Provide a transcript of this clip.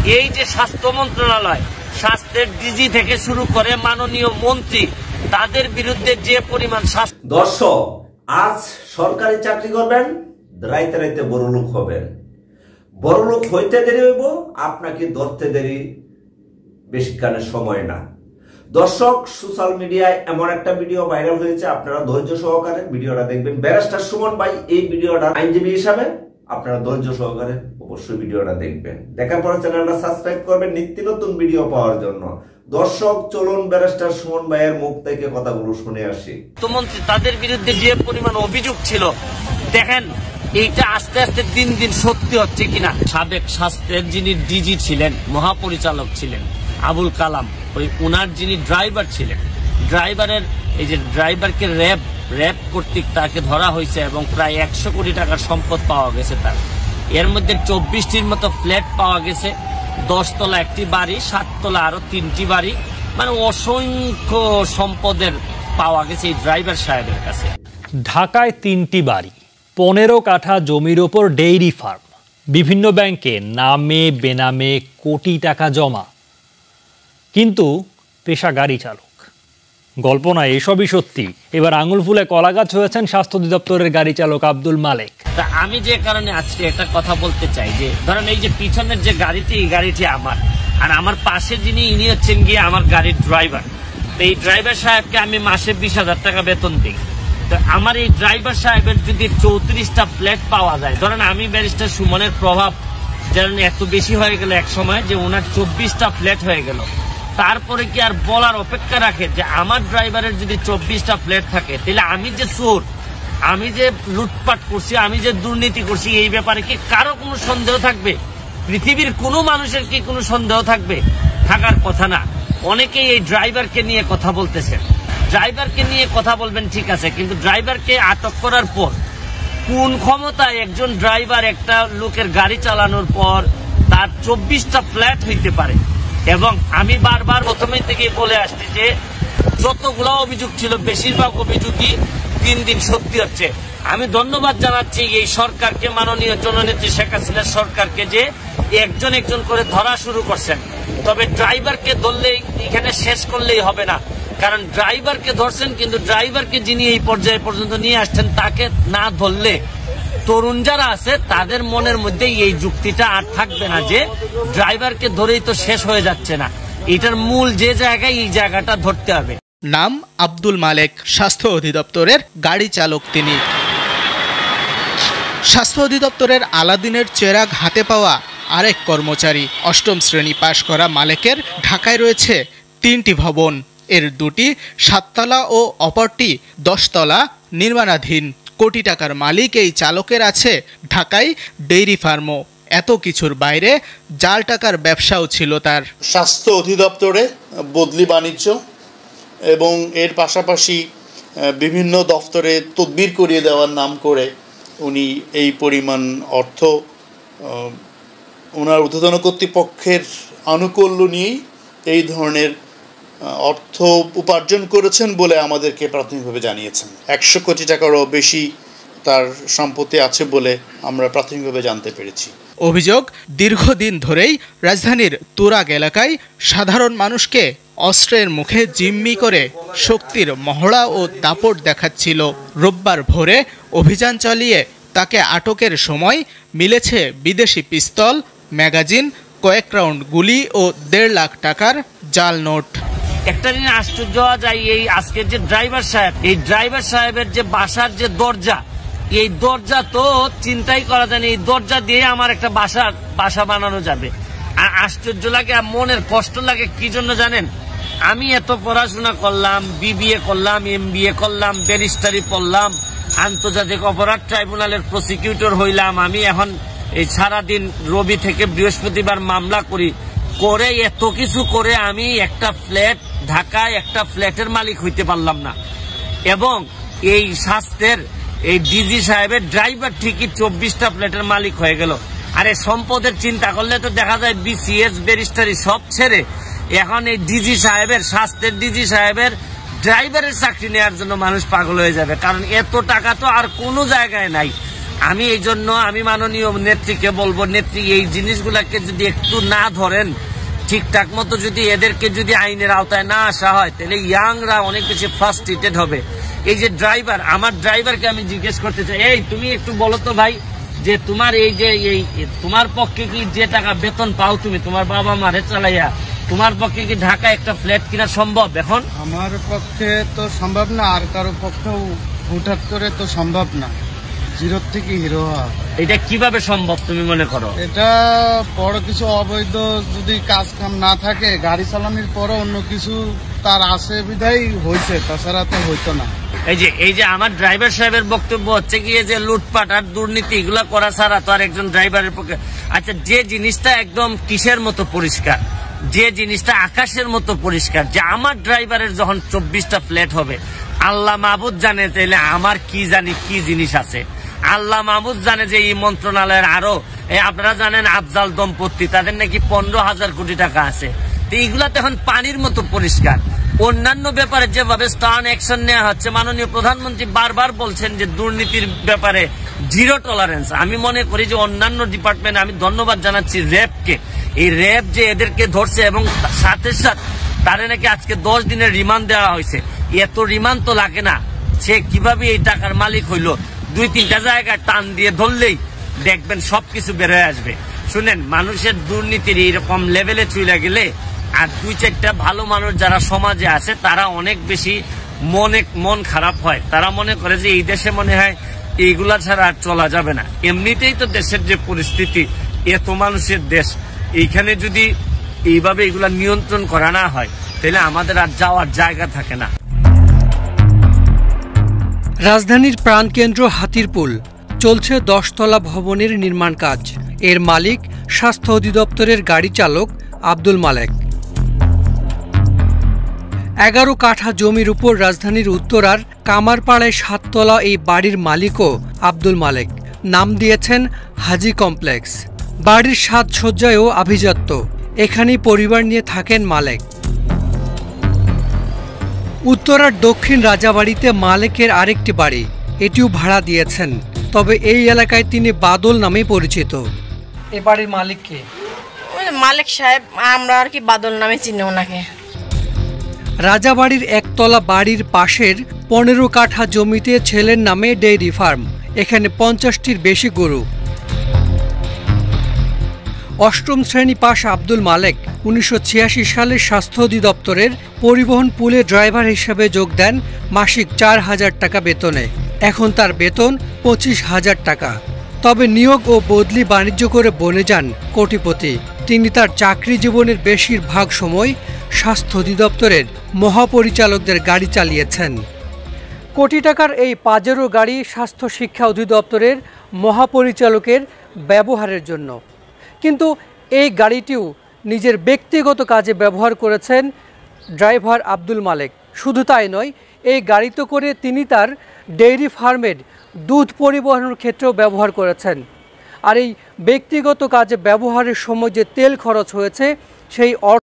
এই যে স্বাস্থ্য মন্ত্রণালয়, স্বাস্থ্যের ডিজি থেকে শুরু করে মাননীয় মন্ত্রী, তাদের বিরুদ্ধে যে পরিমাণ দর্শক, আজ সরকারি চাকরি করবেন, রাইতে রাইতে বড়লোক হবেন। বড়লোক হইতে দেরি হইব, আপনাকে ধরতে দেরি বেশিক্ষণের সময় না। দর্শক, সোশ্যাল মিডিয়ায় এমন একটা ভিডিও ভাইরাল হয়েছে, আপনারা ধৈর্য সহকারে ভিডিওটা দেখবেন। ব্যারিস্টার সুমন ভাই এই ভিডিওটা আইনজীবী হিসাবে আপনারা ধৈর্য সহকারে অবশ্যই ভিডিওটা দেখবেন। দেখার পরে চ্যানেলটা সাবস্ক্রাইব করবেন নিত্য নতুন ভিডিও পাওয়ার জন্য। দর্শক, চলুন ব্যারিস্টার সুমন ভাইয়ের মুখ থেকে কথাগুলো শুনে আসি। মন্ত্রী তাদের বিরুদ্ধে যে পরিমাণ অভিযোগ ছিল, দেখেন এইটা আস্তে আস্তে দিন দিন সত্যি হচ্ছে কিনা। সাবেক স্বাস্থ্যের যিনি ডিজি ছিলেন, মহাপরিচালক ছিলেন আবুল কালাম, ওই ওনার যিনি ড্রাইভার ছিলেন, ড্রাইভারের এই যে ড্রাইভারকে র্যাব কর্তৃক তাকে ধরা হয়েছে এবং প্রায় 100 কোটি টাকার সম্পদ পাওয়া গেছে তার। এর মধ্যে 24টির মতো ফ্ল্যাট পাওয়া গেছে, 10 তলা একটি বাড়ি, 7 তলা আরো 3টি বাড়ি, মানে অসংখ্য সম্পদের পাওয়া গেছে এই ড্রাইভার সাহেবের কাছে। ঢাকায় 3টি বাড়ি, 15 কাঠা জমির ওপর ডেইরি ফার্ম, বিভিন্ন ব্যাংকে নামে বেনামে কোটি টাকা জমা, কিন্তু পেশা গাড়ি চালক। গল্প নয়, এসবই সত্যি। এবার আঙুল ফুলে কলাগাছ হয়েছেন স্বাস্থ্য অধিদপ্তরের গাড়ি চালক আব্দুল মালেক। আমি যে কারণে আজকে একটা কথা বলতে চাই যে ধরেন এই যে পিছনের যে গাড়িটি, এই গাড়িটি আমার, আর আমার পাশে যিনি ইনি হচ্ছেন গিয়ে আমার গাড়ির ড্রাইভার। তো এই ড্রাইভার সাহেবকে আমি মাসে 20,000 টাকা বেতন দিই। তো আমার এই ড্রাইভার সাহেবের যদি 34টা ফ্ল্যাট পাওয়া যায়, ধরেন আমি ব্যারিস্টার সুমনের প্রভাব যেন এত বেশি হয়ে গেল এক সময় যে ওনার 24টা ফ্ল্যাট হয়ে গেল, তারপরে কি আর বলার অপেক্ষা রাখে যে আমার ড্রাইভারের যদি 24টা ফ্ল্যাট থাকে, তাহলে আমি যে চোর, আমি যে লুটপাট করছি, আমি যে দুর্নীতি করছি, এই ব্যাপারে কি কারো কোনো সন্দেহ থাকবে? পৃথিবীর কোনো মানুষের কি কোনো সন্দেহ থাকবে? থাকার কথা না। অনেকেই এই ড্রাইভারকে নিয়ে কথা বলতেছেন। ড্রাইভারকে নিয়ে কথা বলবেন ঠিক আছে, কিন্তু ড্রাইভারকে আটক করার পর কোন ক্ষমতায় একজন ড্রাইভার একটা লোকের গাড়ি চালানোর পর তার 24টা ফ্ল্যাট হইতে পারে? এবং আমি বারবার প্রথমে থেকে বলে আসছি যে যতগুলো অভিযোগ ছিল, বেশিরভাগ অভিযোগই দিন দিন সত্যি হচ্ছে। আমি ধন্যবাদ জানাচ্ছি এই সরকারকে, মাননীয় জননেত্রী শেখ হাসিনার সরকারকে, যে একজন একজন করে ধরা শুরু করছেন। তবে ড্রাইভারকে ধরলেই এখানে শেষ করলেই হবে না, কারণ ড্রাইভারকে ধরছেন, কিন্তু ড্রাইভারকে যিনি এই পর্যায়ে পর্যন্ত নিয়ে আসছেন তাকে না ধরলে তরুণ যারা আছে তাদের মনের মধ্যে এই যুক্তিটা আর থাকবে না যে ড্রাইভারকে ধরেই তো শেষ হয়ে যাচ্ছে না। এটার মূল যে জায়গায়, এই জায়গাটা ধরতে হবে। নাম আব্দুল মালেক, স্বাস্থ্য অধিদপ্তরের গাড়ি চালক তিনি। স্বাস্থ্য অধিদপ্তরের আলাদিনের চেরাগ হাতে পাওয়া আরেক কর্মচারী। 8ম শ্রেণী পাশ করা মালেকের ঢাকায় রয়েছে 3টি ভবন, এর 2টি 7 তলা ও অপরটি 10 তলা নির্মাণাধীন। কোটি টাকার মালিক এই চালকের আছে ঢাকায় ডেইরি ফার্মও। এত কিছুর বাইরে জাল টাকার ব্যবসাও ছিল তার। স্বাস্থ্য অধিদপ্তরে বদলি বাণিজ্য এবং এর পাশাপাশি বিভিন্ন দফতরে তদবির করিয়ে দেওয়ার নাম করে উনি এই পরিমাণ অর্থ ওনার ঊর্ধ্বতন কর্তৃপক্ষের আনুকূল্য নিয়েই এই ধরনের অর্থ উপার্জন করেছেন বলে আমাদেরকে প্রাথমিকভাবে জানিয়েছেন। 100 কোটি টাকারও বেশি তার সম্পত্তি আছে বলে আমরা প্রাথমিকভাবে জানতে পেরেছি। অভিযোগ, দীর্ঘদিন ধরেই রাজধানীর তুরাগ এলাকায় সাধারণ মানুষকে অস্ত্রের মুখে জিম্মি করে শক্তির মহড়া ও দাপট দেখাচ্ছিল। রোববার ভোরে অভিযান চালিয়ে তাকে আটকের সময় মিলেছে বিদেশি পিস্তল, ম্যাগাজিন, কয়েক রাউন্ড গুলি ও 1.5 লাখ টাকার জাল নোট। একটা জিনিস আশ্চর্য হওয়া যায়, এই আজকের যে ড্রাইভার সাহেব, এই ড্রাইভার সাহেবের যে বাসার যে দরজা, এই দরজা তো চিন্তাই করা যায় না। এই দরজা দিয়ে আমার একটা বাসা বানানো যাবে। আর আশ্চর্য লাগে, মনের কষ্ট লাগে কি জন্য জানেন? আমি এত পড়াশোনা করলাম, BBA করলাম, MBA করলাম, ব্যারিস্টারি পড়লাম, আন্তর্জাতিক অপরাধ ট্রাইব্যুনালের প্রসিকিউটর হইলাম। আমি এখন এই সারাদিন রবি থেকে বৃহস্পতিবার মামলা করি, করে এত কিছু করে আমি একটা ফ্ল্যাট, ঢাকায় একটা ফ্ল্যাটের মালিক হইতে পারলাম না। এবং এই স্বাস্থ্যের এই ডিজি সাহেবের ড্রাইভার ঠিকই 24টা ফ্ল্যাটের মালিক হয়ে গেল। আরে সম্পদের চিন্তা করলে তো দেখা যায় BCS ব্যারিস্টারি সব ছেড়ে এখন এই ডিজি সাহেবের, স্বাস্থ্যের ডিজি সাহেবের ড্রাইভারের চাকরি নেওয়ার জন্য মানুষ পাগল হয়ে যাবে, কারণ এত টাকা তো আর কোনো জায়গায় নাই। আমি এই জন্য আমি মাননীয় নেত্রীকে বলবো, নেত্রী এই জিনিসগুলাকে যদি একটু না ধরেন, ঠিকঠাক মতো যদি এদেরকে যদি আইনের আওতায় না আসা হয়, তাহলে ইয়াংরা অনেক বেশি ফ্রাস্ট্রেটেড হবে। এই যে ড্রাইভার, আমার ড্রাইভারকে আমি জিজ্ঞেস করতে চাই, এই তুমি একটু বলো তো ভাই, যে তোমার এই যে এই তোমার পক্ষে কি যে টাকা বেতন পাও তুমি তোমার বাবা মারে চালাইয়া, তোমার পক্ষে কি ঢাকা একটা ফ্ল্যাট কিনা সম্ভব এখন? আমার পক্ষে তো সম্ভব না, আর কারো পক্ষেও হুটহাট করে তো সম্ভব না জিরো থেকে হিরো হওয়া। এটা কিভাবে সম্ভব তুমি মনে করো? এটা বড় কিছু অবৈধ যদি কাজ কাম না থাকে, গাড়ি চালানোর পরে অন্য কিছু তার আছে বিধায় হয়েছে, তাছাড়া তো হইতো না। এই যে আমার ড্রাইভার সাহেবের বক্তব্য হচ্ছে গিয়ে যে লুটপাট আর দুর্নীতি এগুলা করা ছাড়া তো আর একজন ড্রাইভারের পক্ষে। আচ্ছা, যে জিনিসটা একদম কিসের মতো পরিষ্কার, যে জিনিসটা আকাশের মতো পরিষ্কার, যে আমার ড্রাইভারের যখন 24টা ফ্ল্যাট হবে, আল্লাহ মাহবুদ জানে তাহলে আমার কি জানি কি জিনিস আছে। আল্লাহ মাহবুদ জানে যে এই মন্ত্রণালয়ের আরো আপনারা জানেন আফজাল দম্পতি, তাদের নাকি 15,000 কোটি টাকা আছে। তো এইগুলা তো এখন পানির মতো পরিষ্কার। অন্যান্য ব্যাপারে যেভাবে স্টার্ন অ্যাকশন নেওয়া হচ্ছে, মাননীয় প্রধানমন্ত্রী বারবার বলছেন যে দুর্নীতির ব্যাপারে জিরো টলারেন্স। আমি মনে করি যে অন্যান্য ডিপার্টমেন্ট, আমি ধন্যবাদ জানাচ্ছি র্যাবকে, এই র্যাব যে এদেরকে ধরছে এবং সাথে সাথে তারে নাকি আজকে 10 দিনের রিমান্ড দেওয়া হয়েছে। এত রিমান্ড তো লাগে না, সে কিভাবে এই টাকার মালিক হইলো, 2-3টা জায়গায় টান দিয়ে ধরলেই দেখবেন সবকিছু বের হয়ে আসবে। শুনেন, মানুষের দুর্নীতির এইরকম লেভেলে চলে গেলে আর 2-4টা ভালো মানুষ যারা সমাজে আছে তারা অনেক বেশি মন খারাপ হয়। তারা মনে করে যে এই দেশে মনে হয় এইগুলা ছাড়া আর চলা যাবে না। এমনিতেই তো দেশের যে পরিস্থিতি, এত মানুষের দেশ, এইখানে যদি এইভাবে এগুলা নিয়ন্ত্রণ করা না হয়, তাহলে আমাদের আর যাওয়ার জায়গা থাকে না। রাজধানীর প্রাণকেন্দ্র হাতিরপুল চলছে 10তলা ভবনের নির্মাণ কাজ। এর মালিক স্বাস্থ্য অধিদপ্তরের গাড়ি চালক আব্দুল মালেক। 11 কাঠা জমির উপর রাজধানীর উত্তরার কামারপাড়ায় 7তলা এই বাড়ির মালিকও আব্দুল মালেক। নাম দিয়েছেন হাজি কমপ্লেক্স। বাড়ির সাজসজ্জায়ও আভিজাত্য। এখানেই পরিবার নিয়ে থাকেন মালেক। উত্তরার দক্ষিণ রাজাবাড়িতে মালেকের আরেকটি বাড়ি, এটিও ভাড়া দিয়েছেন। তবে এই এলাকায় তিনি বাদল নামে পরিচিত। এ বাড়ির মালিক কে? মালিক সাহেব, আমরা আর কি বাদল নামে চিনি ওনাকে। রাজাবাড়ির একতলা বাড়ির পাশের 15 কাঠা জমিতে ছেলের নামে ডেইরি ফার্ম। এখানে 50টির বেশি গরু। 8ম শ্রেণী পাশ আব্দুল মালেক 1986 সালে স্বাস্থ্য অধিদপ্তরের পরিবহন পুলে ড্রাইভার হিসেবে যোগ দেন মাসিক 4,000 টাকা বেতনে। এখন তার বেতন 25,000 টাকা। তবে নিয়োগ ও বদলি বাণিজ্য করে বনে যান কোটিপতি। তিনি তার চাকরি জীবনের বেশিরভাগ সময় স্বাস্থ্য অধিদপ্তরের মহাপরিচালকদের গাড়ি চালিয়েছেন। কোটি টাকার এই পাজেরো গাড়ি স্বাস্থ্য শিক্ষা অধিদপ্তরের মহাপরিচালকের ব্যবহারের জন্য। কিন্তু এই গাড়িটিও নিজের ব্যক্তিগত কাজে ব্যবহার করেছেন ড্রাইভার আব্দুল মালেক। শুধু তাই নয়, এই গাড়িতে করে তিনি তার ডেইরি ফার্মের দুধ পরিবহনের ক্ষেত্রেও ব্যবহার করেছেন। আর এই ব্যক্তিগত কাজে ব্যবহারের সময় যে তেল খরচ হয়েছে, সেই